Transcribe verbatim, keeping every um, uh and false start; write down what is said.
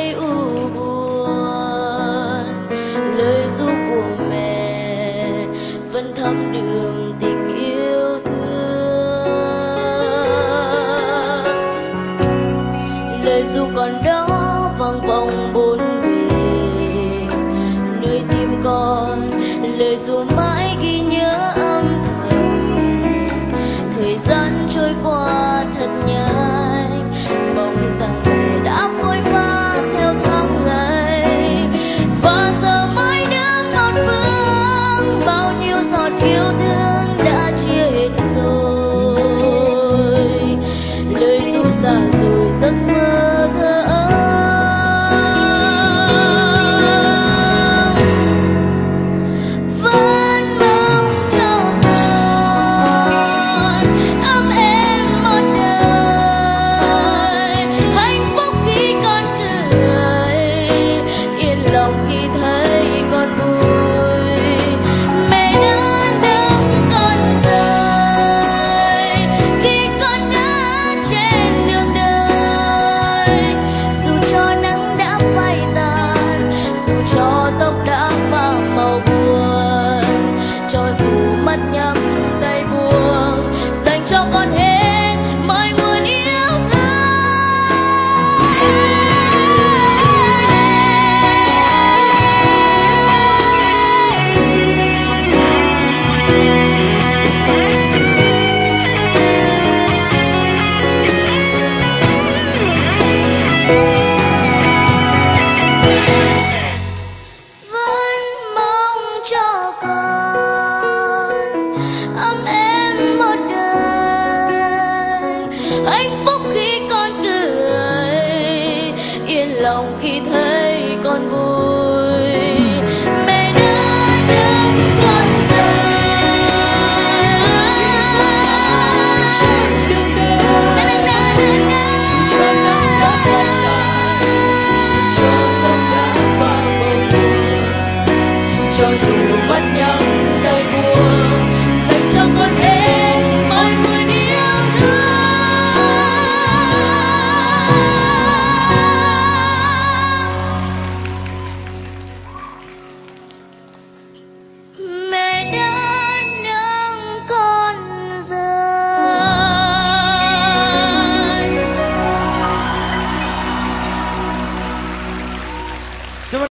thấy u buồn. Lời ru của mẹ vẫn thấm đượm tình yêu thương. Lời ru còn đó vang vọng bốn bề nơi tim con. Lời ru mãi ghi nhớ âm thầm. Thời gian trôi qua thật nhanh, mong rằng mẹ đã phôi pha theo tháng ngày. Và giờ mãi đêm một phương, bao nhiêu giọt yêu thương đã chia hết rồi. Lời ru xa rồi giấc mơ thơ ấu. Nhắm tay buông dành cho con hết mọi nguồn yêu vẫn mong cho con ấm êm một đời. Hạnh phúc khi con cười, yên lòng khi thấy con vui.